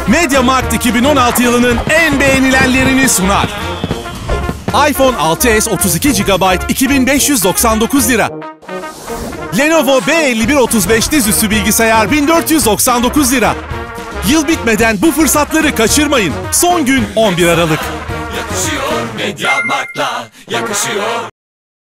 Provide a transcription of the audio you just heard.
MediaMarkt 2016 yılının en beğenilenlerini sunar. iPhone 6s 32 GB 2599 lira. Lenovo B5135 dizüstü bilgisayar 1499 lira. Yıl bitmeden bu fırsatları kaçırmayın. Son gün 11 Aralık. Yakışıyor MediaMarkt'la yakışıyor.